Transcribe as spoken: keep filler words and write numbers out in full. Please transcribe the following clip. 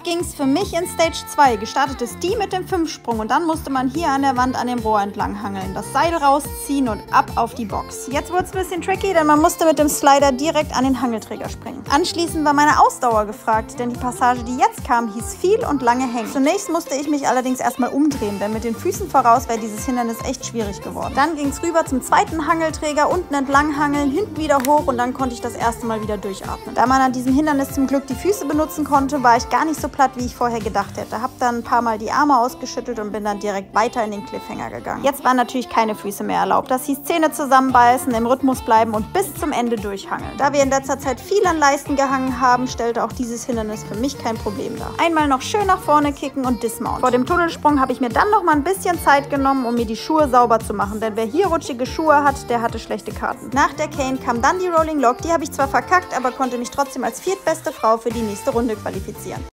ging es für mich in Stage zwei. Gestartet ist die mit dem Fünfsprung und dann musste man hier an der Wand an dem Rohr entlang hangeln, das Seil rausziehen und ab auf die Box. Jetzt wurde es ein bisschen tricky, denn man musste mit dem Slider direkt an den Hangelträger springen. Anschließend war meine Ausdauer gefragt, denn die Passage, die jetzt kam, hieß viel und lange hängen. Zunächst musste ich mich allerdings erstmal umdrehen, denn mit den Füßen voraus wäre dieses Hindernis echt schwierig geworden. Dann ging es rüber zum zweiten Hangelträger, unten entlang hangeln, hinten wieder hoch und dann konnte ich das erste Mal wieder durchatmen. Da man an diesem Hindernis zum Glück die Füße benutzen konnte, war ich gar nicht so platt, wie ich vorher gedacht hätte. Hab dann ein paar Mal die Arme ausgeschüttelt und bin dann direkt weiter in den Cliffhanger gegangen. Jetzt waren natürlich keine Füße mehr erlaubt. Das hieß Zähne zusammenbeißen, im Rhythmus bleiben und bis zum Ende durchhangeln. Da wir in letzter Zeit viel an Leisten gehangen haben, stellte auch dieses Hindernis für mich kein Problem dar. Einmal noch schön nach vorne kicken und dismount. Vor dem Tunnelsprung habe ich mir dann noch mal ein bisschen Zeit genommen, um mir die Schuhe sauber zu machen, denn wer hier rutschige Schuhe hat, der hatte schlechte Karten. Nach der Cane kam dann die Rolling Log, die habe ich zwar verkackt, aber konnte mich trotzdem als viertbeste Frau für die nächste Runde qualifizieren.